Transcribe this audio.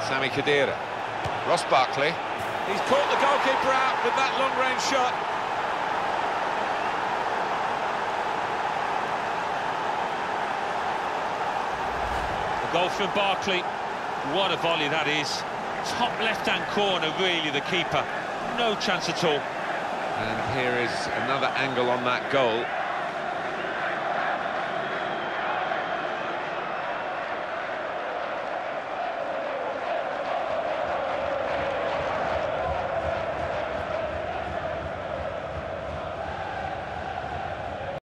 Sami Khedira. Ross Barkley. He's caught the goalkeeper out with that long-range shot. The goal from Barkley. What a volley that is. Top left-hand corner, really, the keeper. No chance at all. And here is another angle on that goal.